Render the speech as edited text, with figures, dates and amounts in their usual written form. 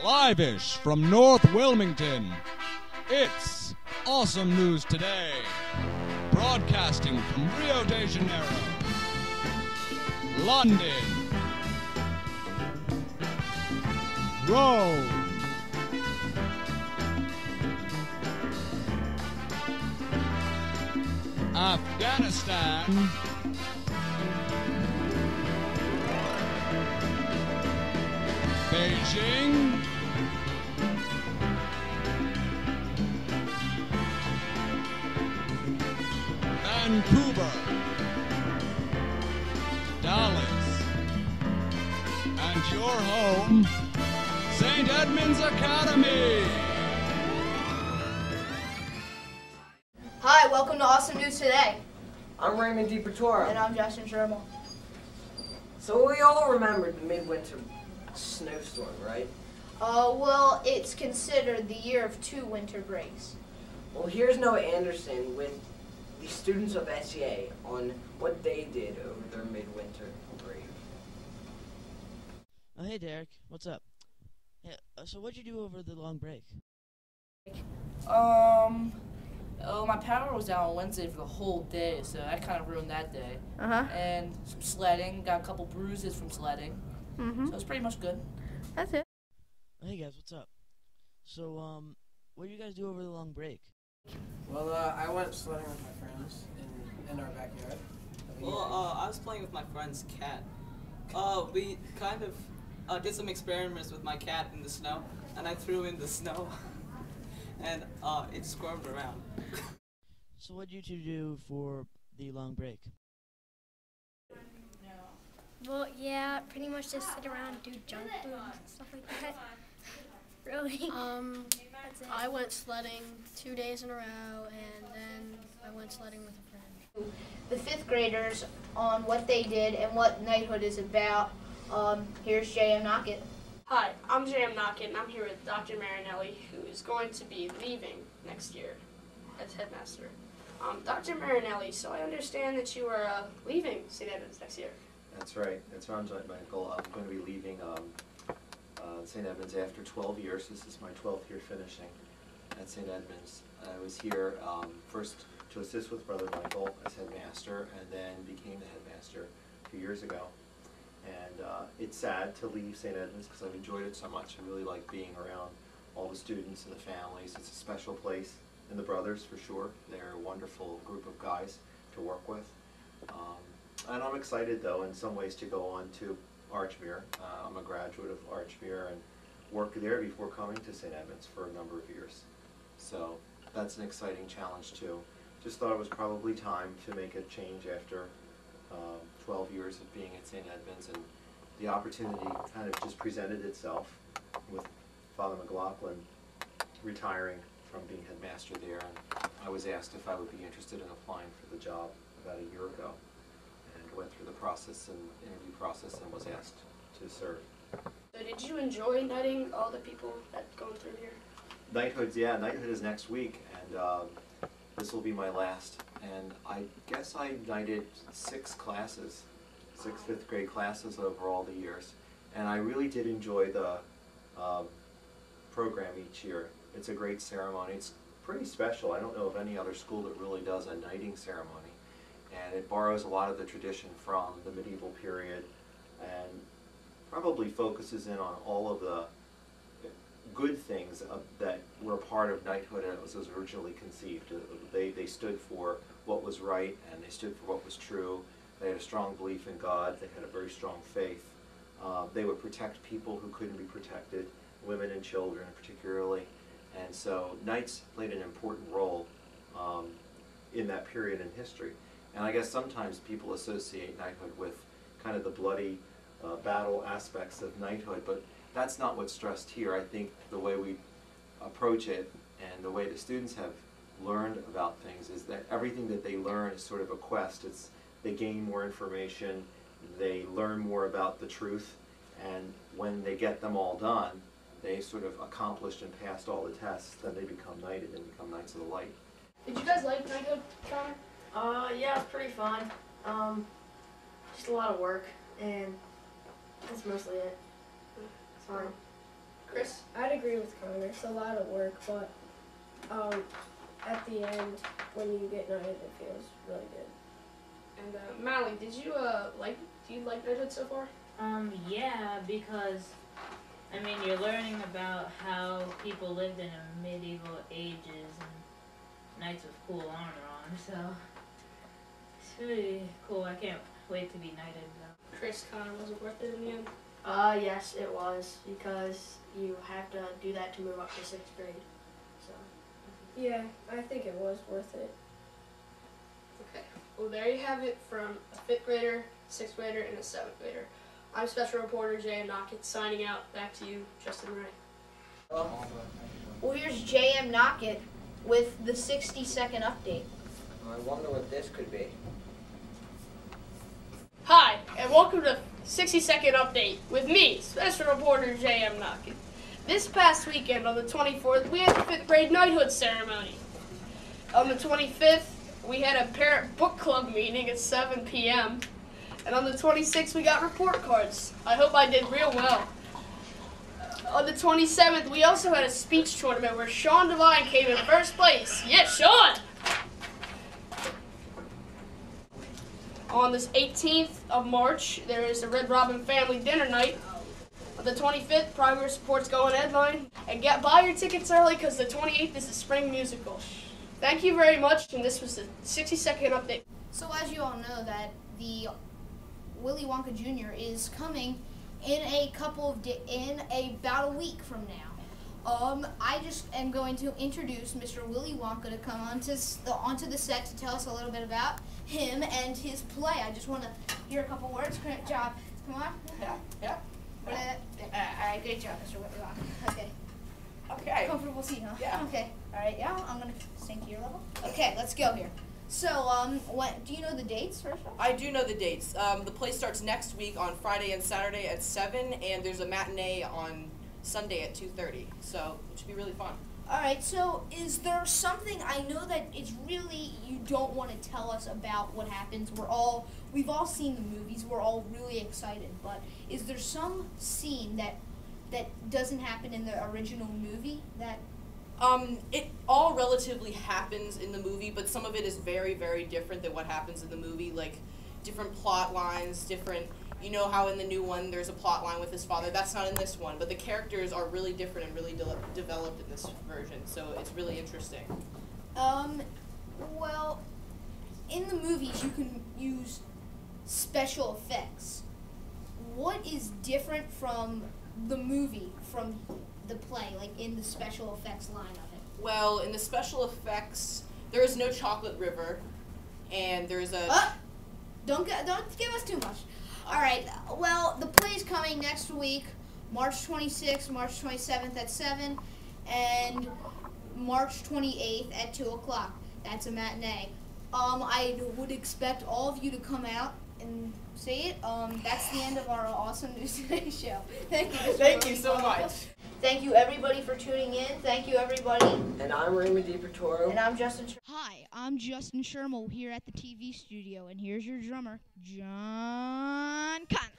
Live-ish from North Wilmington, it's Awesome News Today, broadcasting from Rio de Janeiro, London, Rome, Afghanistan, Beijing, Vancouver, Dallas, and your home, St. Edmunds Academy. Hi, welcome to Awesome News Today. I'm Raymond DiPertoro. And I'm Justin Sherman. So we all remember the midwinter snowstorm, right? Well, it's considered the year of 2 winter breaks. Well, here's Noah Anderson with the students of SEA on what they did over their midwinter break. Oh, hey, Derek. What's up? Yeah, so what'd you do over the long break? My power was down on Wednesday for the whole day, so that kind of ruined that day. And some sledding, got a couple bruises from sledding. So it was pretty much good. That's it. Hey, guys, what's up? So, what did you guys do over the long break? Well, I went sledding with my friends in our backyard. Well, I was playing with my friend's cat. We kind of did some experiments with my cat in the snow, and I threw in the snow, and it squirmed around. So what did you two do for the long break? Well, yeah, pretty much just sit around and do junk food and stuff like that. Really? That's it. I went sledding 2 days in a row, and then I went sledding with a friend. The 5th graders on what they did and what knighthood is about. Here's J.M. Knockett. Hi, I'm J.M. Knockett, and I'm here with Dr. Marinelli, who is going to be leaving next year as headmaster. Dr. Marinelli, so I understand that you are leaving St. Edmunds next year. That's right. That's my uncle. I'm going to be leaving St. Edmunds after 12 years. This is my 12th year finishing at St. Edmunds. I was here first to assist with Brother Michael as headmaster, and then became the headmaster a few years ago. And it's sad to leave St. Edmunds because I've enjoyed it so much. I really like being around all the students and the families. It's a special place. And the brothers, for sure. They're a wonderful group of guys to work with. And I'm excited, though, in some ways to go on to Archmere. I'm a graduate of Archmere and worked there before coming to St. Edmunds for a number of years. So that's an exciting challenge, too. Just thought it was probably time to make a change after 12 years of being at St. Edmunds, and the opportunity kind of just presented itself with Father McLaughlin retiring from being headmaster there, and I was asked if I would be interested in applying for the job about a year ago, and went through the process and interview process and was asked to serve. So did you enjoy knighting all the people that going through here? Knighthood, yeah, knighthood is next week, and this will be my last, and I guess I knighted 6 classes, 6 5th grade classes over all the years, and I really did enjoy the program each year. It's a great ceremony. It's pretty special. I don't know of any other school that really does a knighting ceremony, and it borrows a lot of the tradition from the medieval period and probably focuses in on all of the good things that were part of knighthood as it was originally conceived. They stood for what was right, and they stood for what was true. They had a strong belief in God. They had a very strong faith. They would protect people who couldn't be protected, women and children particularly. And so knights played an important role in that period in history. And I guess sometimes people associate knighthood with kind of the bloody battle aspects of knighthood, but that's not what's stressed here. I think the way we approach it and the way the students have learned about things is that everything that they learn is sort of a quest. They gain more information, they learn more about the truth, and when they get them all done, they sort of accomplished and passed all the tests, then they become knighted and become Knights of the Light. Did you guys like knighthood, Connor? Yeah, it's pretty fun. Just a lot of work, and that's mostly it. Sorry. Chris? I'd agree with Connor. It's a lot of work, but at the end, when you get knighted, it feels really good. And Mally, do you like knighthood so far? Yeah, because I mean you're learning about how people lived in medieval ages and knights with cool armor on, so it's really cool. I can't wait to be knighted though. Chris, Connor, was it worth it in the end? Yes, it was, because you have to do that to move up to 6th grade. So. Yeah, I think it was worth it. Okay. Well, there you have it from a 5th grader, 6th grader, and a 7th grader. I'm Special Reporter J.M. Knockett signing out. Back to you, Justin Ray. Well, here's J.M. Knockett with the 60-second update. I wonder what this could be. Hi, and welcome to 60-second update with me, Special Reporter J.M. Knockett. This past weekend, on the 24th, we had the 5th grade knighthood ceremony. On the 25th, we had a parent book club meeting at 7 p.m. And on the 26th, we got report cards. I hope I did real well. On the 27th, we also had a speech tournament where Sean Devine came in first place. Yes, Sean! On this 18th of March, there is a Red Robin family dinner night. On the 25th, Progress Report's going headline. And buy your tickets early because the 28th is the spring musical. Thank you very much, and this was the 60-second update. So as you all know, that the Willy Wonka Jr. is coming in about a week from now. I just am going to introduce Mr. Willy Wonka to come onto the set to tell us a little bit about him and his play. I just want to hear a couple words. Great job. Come on. Yeah. All right, great job, Mr. Willy Wonka. Okay. Okay. Comfortable seat, huh? Yeah. Okay. All right. Yeah. I'm gonna sink to your level. Okay. Let's go here. So, do you know the dates first off? I do know the dates. The play starts next week on Friday and Saturday at 7, and there's a matinee on Sunday at 2:30. So it should be really fun. All right. So, is there something? I know that it's really you don't want to tell us about what happens. We've all seen the movies. We're all really excited. But is there some scene that doesn't happen in the original movie that? It all relatively happens in the movie, but some of it is very, very different than what happens in the movie, like different plot lines, you know how in the new one there's a plot line with his father. That's not in this one, but the characters are really different and really developed in this version, so it's really interesting. Well, in the movies you can use special effects. What is different from the movie, from the play, like in the special effects line of it? Well, in the special effects, there is no chocolate river, and there's a... Don't give us too much. All right, well, the play's coming next week, March 26th, March 27th at 7, and March 28th at 2 o'clock. That's a matinee. I would expect all of you to come out and see it. That's the end of our Awesome News Today show. Thank you. Thank you so much. Thank you, everybody, for tuning in. Thank you, everybody. And I'm Raymond DiPertoro. And I'm Justin Sherman. Hi, I'm Justin Sherman here at the TV studio, and here's your drummer, John Connor.